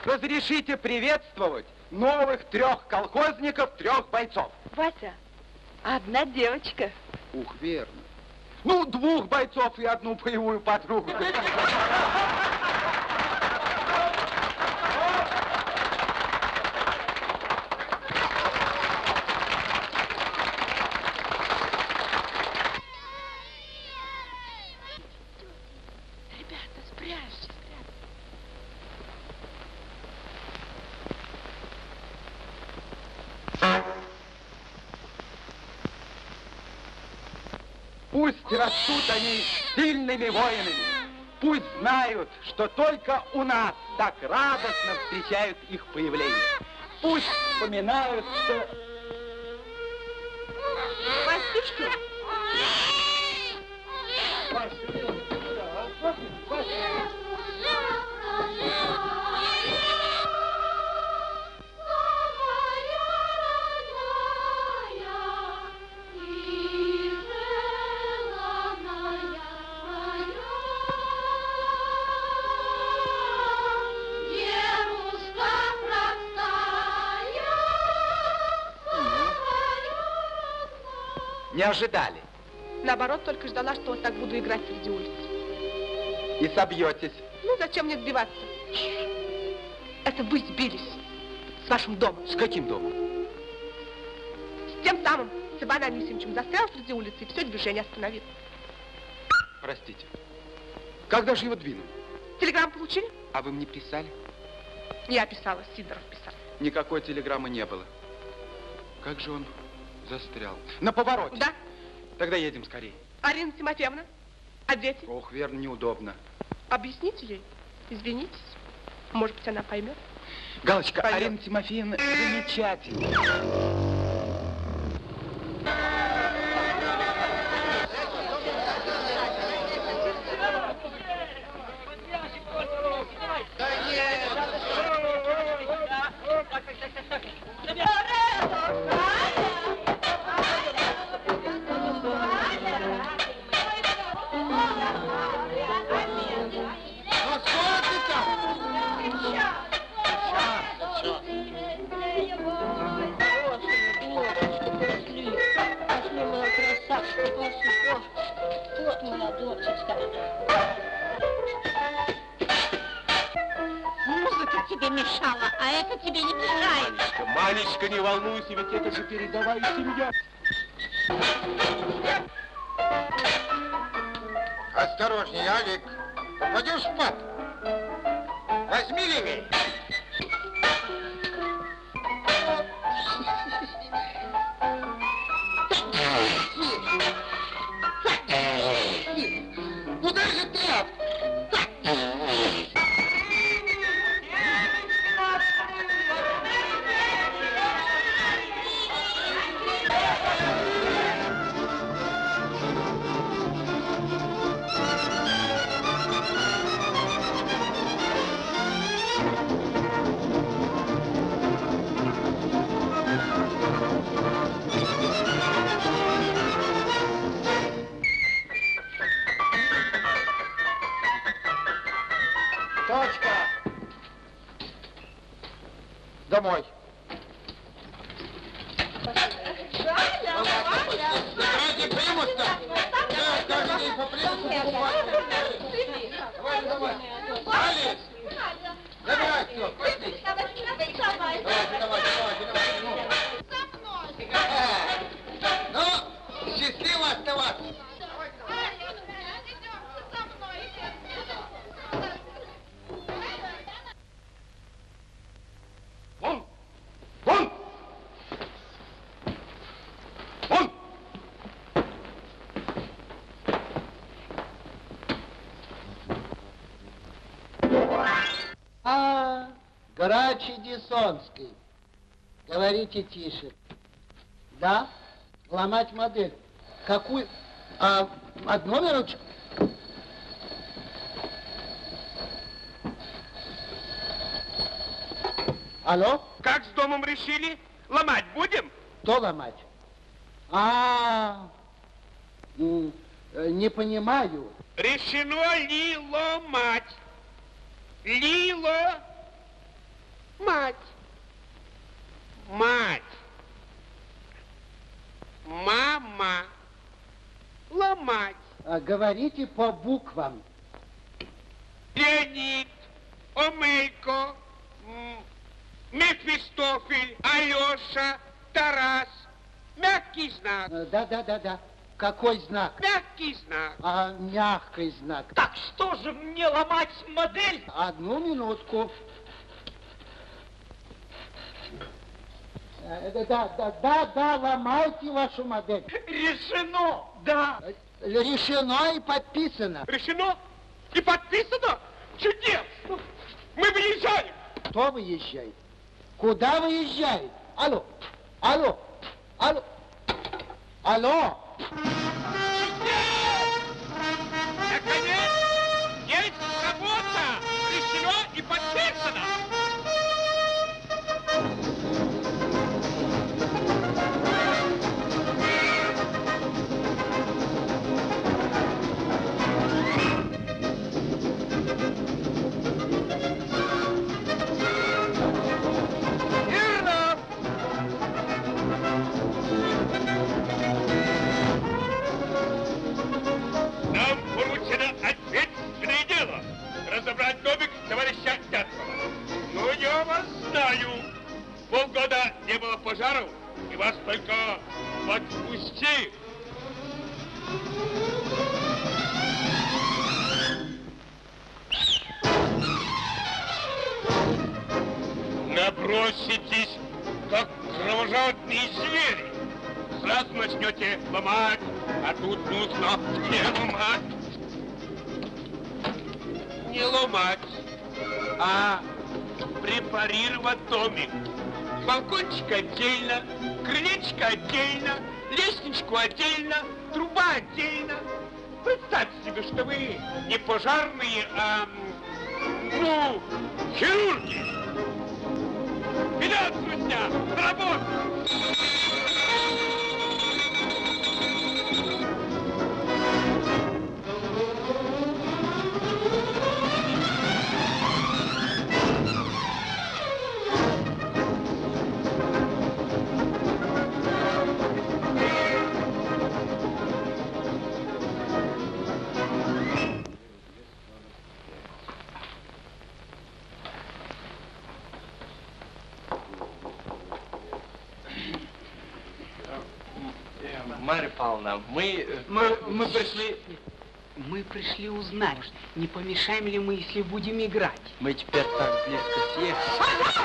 I: разрешите приветствовать новых трех колхозников, трех бойцов.
F: Вася, одна девочка.
I: Ух, верно. Ну, двух бойцов и одну боевую подругу. Пусть растут они сильными воинами. Пусть знают, что только у нас так радостно встречают их появление. Пусть вспоминают, что...
F: Васюшка!
I: Не ожидали.
M: Наоборот, только ждала, что вот так буду играть среди улиц.
I: И собьетесь.
M: Ну, зачем мне сбиваться? Это вы сбились с вашим домом.
I: С каким домом?
M: С тем самым, с Иваном Анисимовичем. Застрял среди улицы и все движение остановил.
I: Простите. Когда же его двинули?
M: Телеграмму получили?
I: А вы мне писали?
M: Я писала, Сидоров писал.
I: Никакой телеграммы не было. Как же он застрял? На повороте.
M: Да.
I: Тогда едем скорее.
M: Арина Тимофеевна, а дети?
I: Ох, верно, неудобно.
M: Объясните ей, извинитесь. Может быть, она поймет.
I: Галочка,
M: Пойдем.
I: Арина Тимофеевна замечательно.
K: Музыка тебе мешала, а это тебе не мешает.
E: Манечка, Манечка, не волнуйся, ведь это же передовая семья.
B: Осторожней, Алик. Попадешь в пад. Возьми левей. Куда же ты? Точка. Домой. Забирайте примус-то. Да, каждый день по примусу покупать. Давай, давай. Алис, забирай все, пошли. Давай, давай, давай, давай. Ну, счастливо оставаться.
E: Вон! Вон! Вон!
D: А, Грачи Десонский. Говорите тише. Да? Ломать модель. Какую? А, одну минуточку. Алло?
A: Как с домом решили? Ломать будем?
D: Что ломать? А, м, э, не понимаю.
A: Решено ли ломать? Лило.
J: Ломать. Мать. Мама. Ломать.
D: А говорите по буквам.
J: Леонид, Омелько, Мефистофель, Алеша, Тарас. Мягкий знак.
D: Да, да, да, да. Какой знак?
J: Мягкий знак.
D: А, мягкий знак.
C: Так что же мне ломать модель?
D: Одну минутку. Да, да, да, да, да, ломайте вашу модель.
C: Решено, да.
D: Решено и подписано.
J: Решено и подписано? Чудесно! Мы выезжаем!
D: Кто выезжает? Куда выезжает? Алло, алло, алло, алло.
J: Наконец, есть работа! Решено и подписано! Разобрать домик товарища Дятлова. Ну, я вас знаю. Полгода не было пожаров, и вас только отпусти. Наброситесь, как кровожадные звери. Сразу начнете ломать, а тут нужно не ломать. Не ломать, а препарировать домик. Балкончик отдельно, крылечко отдельно, лестничку отдельно, труба отдельно. Представьте себе, что вы не пожарные, а, ну, хирурги. Вперед, друзья, на работу!
G: Марья Павловна, мы...
I: Мы, мы пришли...
N: Мы пришли узнать, не помешаем ли мы, если будем играть.
G: Мы теперь так близко съехали.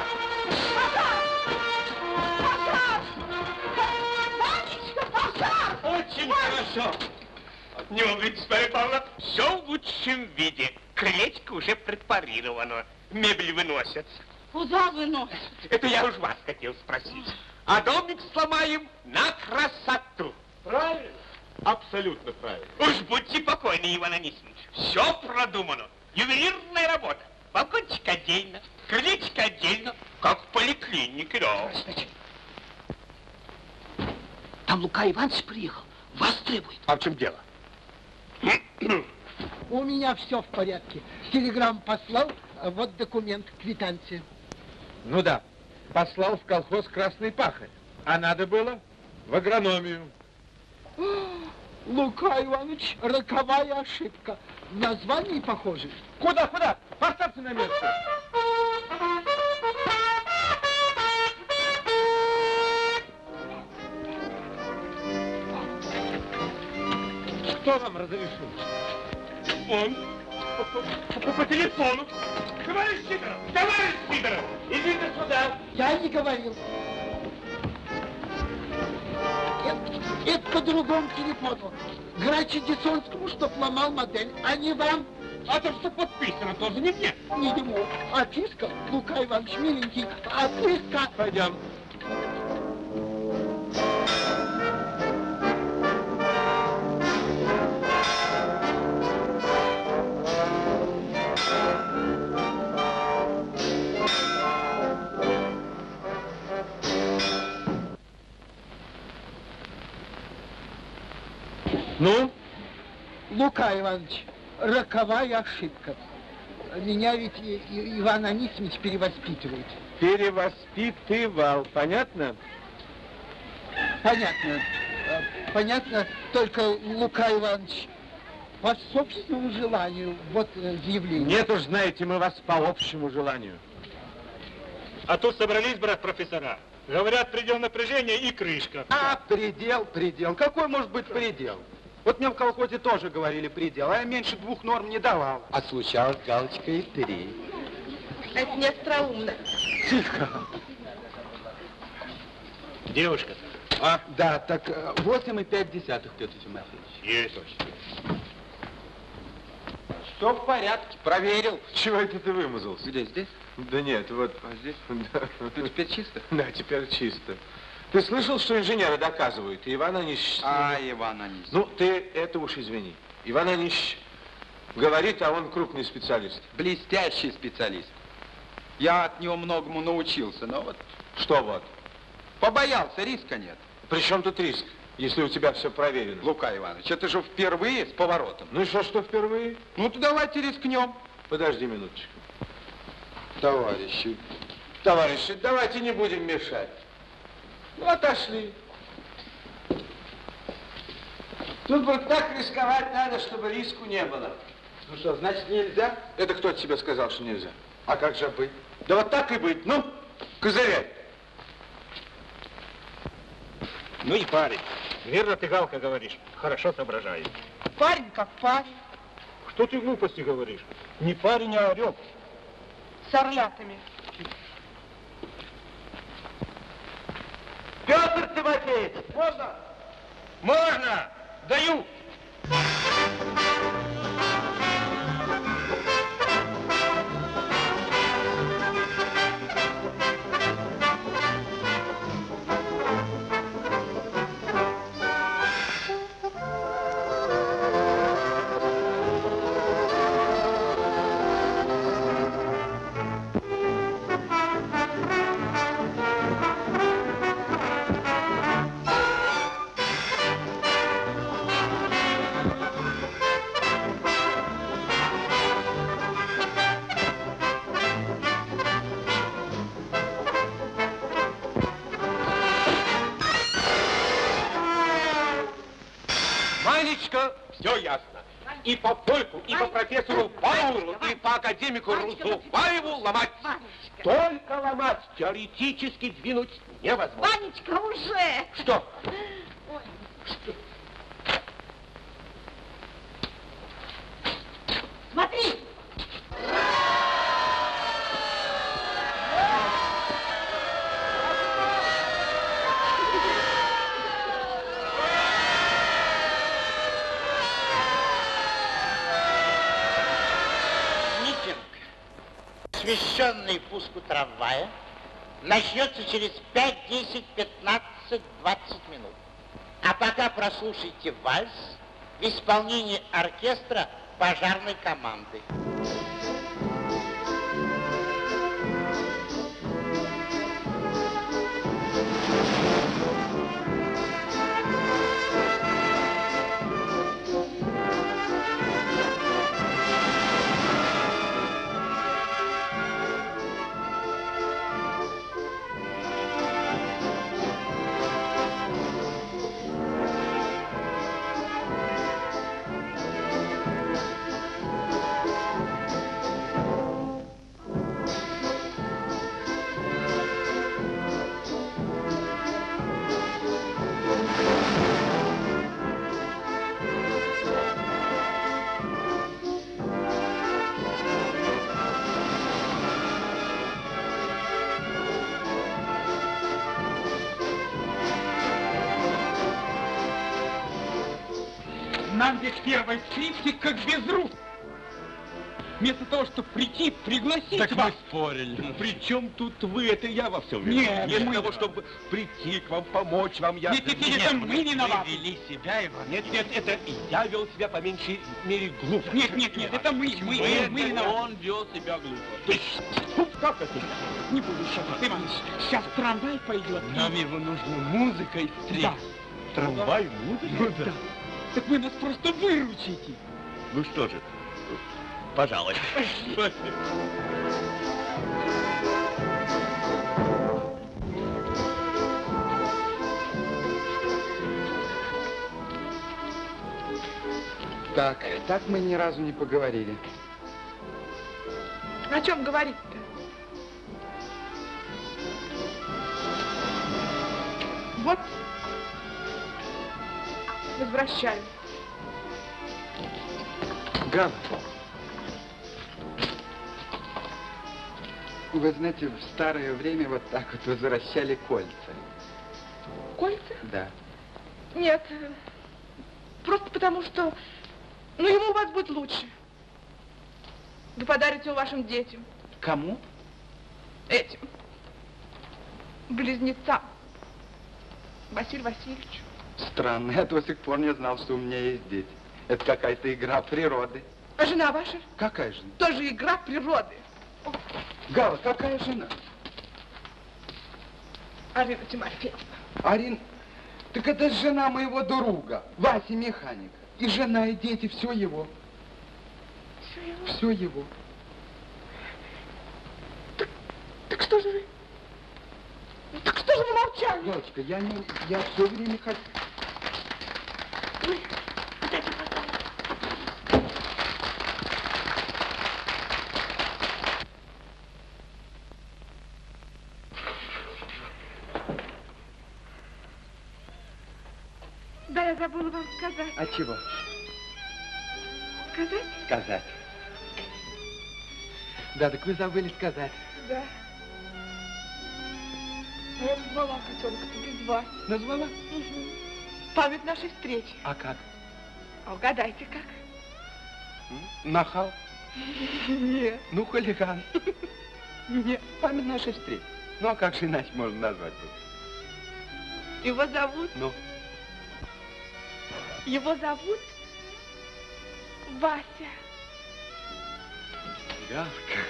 J: Очень хорошо. Не волнуйтесь, Марья Павловна, все в лучшем виде. Крылечко уже препарировано. Мебель выносят.
K: Куда выносят?
J: Это я уж вас хотел спросить. А домик сломаем на красоту. Правильно? Абсолютно правильно. Уж будьте покойны, Иван Анисимович. Все продумано. Ювелирная работа. Балкончик отдельно, крылечко отдельно, как в поликлинике, да.
N: Там Лука Иванович приехал. Вас требует.
J: А в чем дело?
D: У меня все в порядке. Телеграмм послал, вот документ, квитанция.
H: Ну да, послал в колхоз «Красный пахарь», а надо было в агрономию.
D: Лука Иванович, роковая ошибка. В названии похоже.
H: Куда, куда? Поставьте на место. Кто вам разрешил?
J: Он. По, по, по телефону. Товарищ Сидоров! Товарищ Сидоров! Идите сюда!
D: Я не говорил. Это, это по другому телефону. Грачи Десонскому, чтоб ломал модель, а не вам.
J: А то, что подписано, тоже не мне.
D: Не ему. Отписка, Лука Иванович, миленький, отписка.
H: Пойдем. Ну?
D: Лука Иванович, роковая ошибка. Меня ведь и, и, Иван Анисимович перевоспитывает.
B: перевоспитывал. Понятно?
D: Понятно. Понятно, только Лука Иванович, по собственному желанию, вот заявление.
B: Нет уж, знаете, мы вас по общему желанию.
O: А тут собрались, брат, профессора. Говорят, предел напряжения и крышка.
I: А, предел, предел. Какой может быть предел? Вот мне в колхозе тоже говорили предел, а я меньше двух норм не давал.
D: А случалось галочка и три.
M: Это не остроумно.
I: Тихо.
O: Девушка.
I: А, да, так восемь и пять десятых, Петр Тимофеевич.
O: Есть.
I: Все в порядке, проверил.
B: Чего это ты вымазался?
I: Где, здесь?
B: Да нет, вот а здесь. Да.
I: Тут теперь чисто?
B: Да, теперь чисто. Ты слышал, что инженеры доказывают? И Иван Онищ...
I: А, Иван Онищ.
B: Ну, ты это уж извини. Иван Онищ говорит, а он крупный специалист.
I: Блестящий специалист. Я от него многому научился, но вот...
B: Что вот?
I: Побоялся, риска нет.
B: При чем тут риск, если у тебя все проверено?
I: Лука Иванович, это же впервые с поворотом.
B: Ну и что, что впервые?
I: Ну, то давайте рискнем.
B: Подожди минуточку.
I: Товарищи.
B: Товарищи, давайте не будем мешать. Ну, отошли. Тут вот так рисковать надо, чтобы риску не было.
I: Ну что, значит нельзя?
B: Это кто тебе сказал, что нельзя?
I: А как же быть?
B: Да вот так и быть. Ну, козыряй.
O: Ну и парень. Верно ты, Галка, говоришь. Хорошо соображает.
M: Парень как парень.
O: Что ты глупости говоришь? Не парень, а орел.
M: С орлятами.
E: Петр Тимофеевич, можно?
O: Можно! Даю!
E: Все ясно. И по Польку, и по профессору Паулу, и по академику Рузуфаеву ломать. Только ломать, теоретически двинуть невозможно.
K: Ванечка, уже!
E: Что?
K: Ой.
E: Что?
K: Смотри!
J: Освещенный пуску трамвая начнется через пять, десять, пятнадцать, двадцать минут. А пока прослушайте вальс в исполнении оркестра пожарной команды.
P: Нам здесь первой скрипки как без рук. Вместо того, чтобы прийти, пригласить
E: Так
P: вас.
E: мы спорили. При чем тут вы? Это я во всем
P: Нет,
E: виноват. Вместо
P: мы-
E: того, чтобы прийти к вам, помочь вам, я...
P: Нет, нет, нет, это мы виноваты.
E: Вы вели себя, Иван. Нет, нет, это я вел себя по меньшей мере глупо.
P: Нет, нет, нет, это мы, мы, мы, мы виноваты.
E: Он вел себя глупо.
P: Фу, как это? Не буду шапать, Иваныч. Сейчас трамвай пойдет.
E: Нам его нужно музыкой встретить.
P: Да.
E: Трамвай, музыка?
P: Ну да. Так вы нас просто выручите.
E: Ну что же, пожалуй. Спасибо.
I: Так, так мы ни разу не поговорили.
M: О чем говорить-то? Вот, возвращаю.
I: Галя, вы знаете, в старое время вот так вот возвращали кольца.
M: Кольца?
I: Да.
M: Нет, просто потому что, ну, ему у вас будет лучше. Вы подарите его вашим детям.
I: Кому?
M: Этим. Близнецам. Василию Васильевичу.
I: Странно, я до сих пор не знал, что у меня есть дети. Это какая-то игра природы.
M: А жена ваша?
I: Какая жена?
M: Тоже игра природы.
I: Гала, какая жена?
M: Арина Тимофеевна.
I: Арин, так это жена моего друга, Васи механика. И жена, и дети, все его.
M: Все его?
I: Все его.
M: Так, так что же вы? Так что же вы молчали?
I: Галочка, я не... Я все время хочу...
M: Вы... Дайте потом. Да, я забыла вам сказать.
I: А чего?
M: Сказать?
I: Сказать. Да, так вы забыли сказать.
M: Да. А я назвала котенка-то без вас.
I: Назвала?
M: Угу. Память нашей встречи.
I: А как?
M: А угадайте, как?
I: Нахал?
M: Нет.
I: Ну, хулиган.
M: Нет.
I: Память нашей встречи. Ну, а как же иначе можно назвать?
M: Его зовут?
I: Ну?
M: Его зовут Вася.
I: Галка.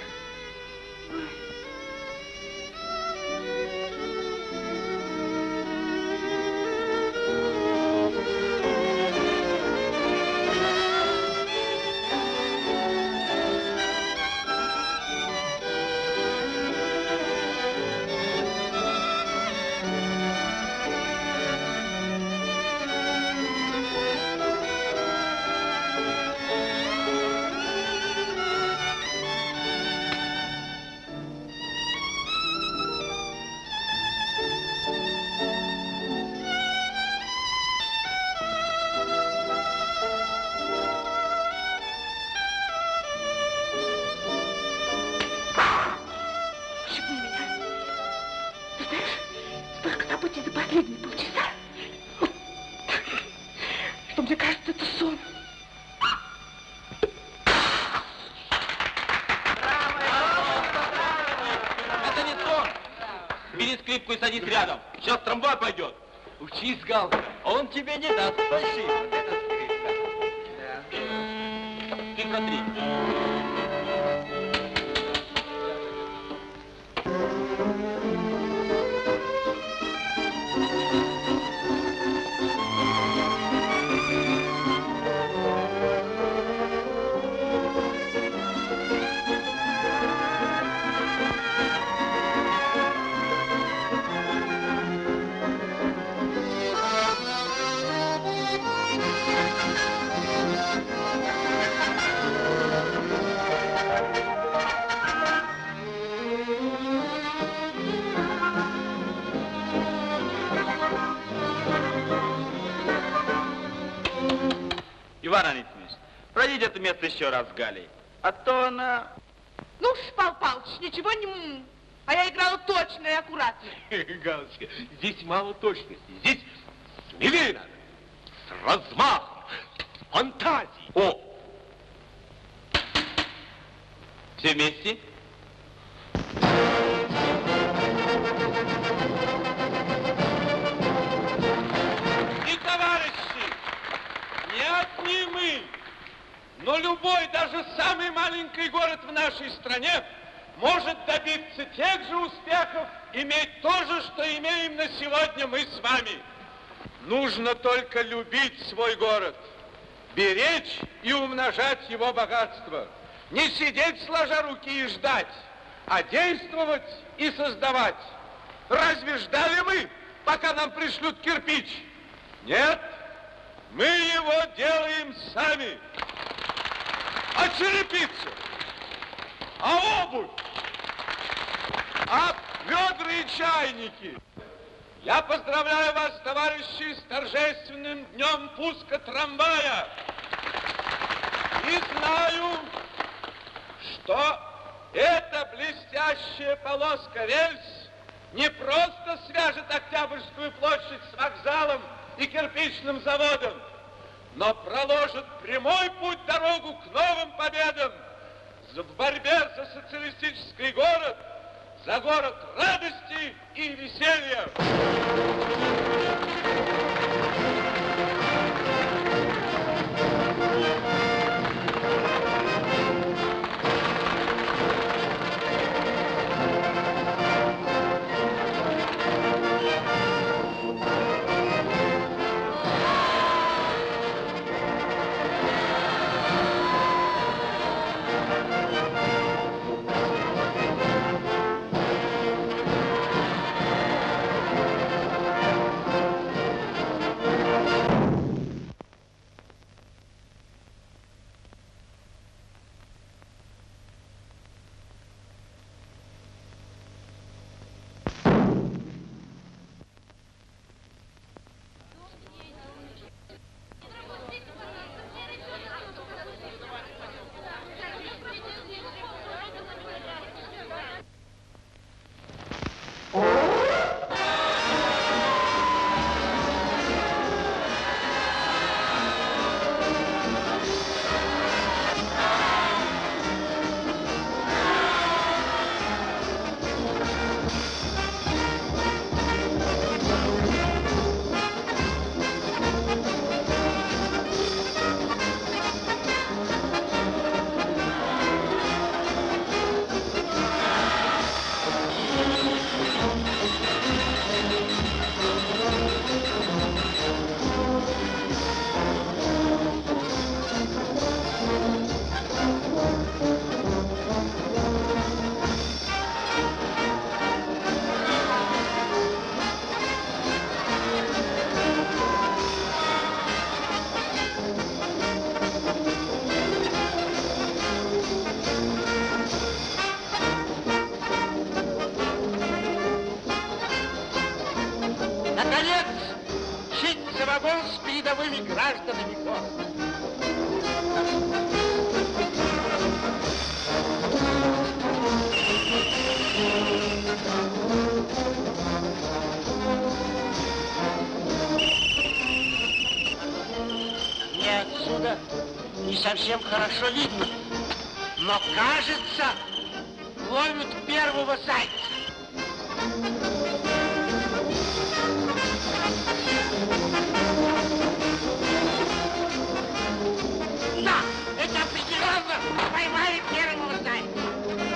G: И садись рядом. Сейчас трамвай пойдет. Учись, Галка. Он тебе не даст фальшивить. Это скрипка. Да. Ты смотри. Иван Анисимович, пройдите это место еще раз с Галей, а то она...
M: Ну, Павел Павлович, ничего не... А я играла точно и аккуратно.
E: Галочка, здесь мало точности, здесь смелее надо, с размахом, с фантазией. О!
G: Все вместе.
H: И, товарищи, не одни мы, но любой, даже самый маленький город в нашей стране может добиться тех же успехов, иметь то же, что имеем на сегодня мы с вами. Нужно только любить свой город, беречь и умножать его богатство. Не сидеть сложа руки и ждать, а действовать и создавать. Разве ждали мы, пока нам пришлют кирпич? Нет, Мы его делаем сами. А черепица? А обувь? А ведра и чайники? Я поздравляю вас, товарищи, с торжественным днем пуска трамвая. И знаю, что эта блестящая полоска рельс не просто свяжет Октябрьскую площадь с вокзалом и кирпичным заводом, но проложит прямой путь дорогу к новым победам в борьбе за социалистический город, за город радости и веселья.
J: с передовыми гражданами города. Мне отсюда не совсем хорошо видно, но кажется, ловят первого зайца. Да, это определенно поймали первого зайца.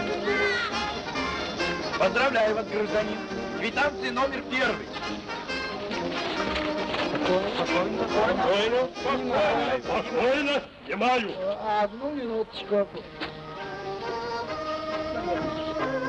I: Поздравляю вас, гражданин. Квитанция номер первый.
O: Спокойно, спокойно, спокойно, спокойно, снимаю.
D: Одну минуточку.